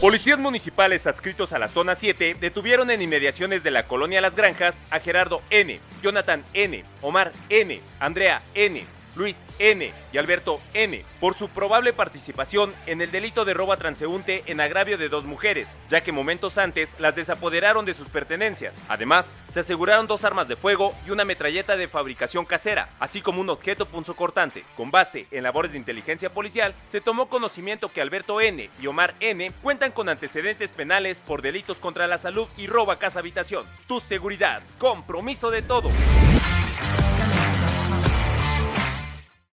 Policías municipales adscritos a la Zona 7 detuvieron en inmediaciones de la colonia Las Granjas a Gerardo N., Jonathan N., Omar N., Andrea N., Luis N. y Alberto N. por su probable participación en el delito de robo a transeúnte en agravio de dos mujeres, ya que momentos antes las desapoderaron de sus pertenencias. Además, se aseguraron 2 armas de fuego y una metralleta de fabricación casera, así como un objeto punzocortante. Con base en labores de inteligencia policial, se tomó conocimiento que Alberto N. y Omar N. cuentan con antecedentes penales por delitos contra la salud y robo a casa habitación. Tu seguridad, compromiso de todos.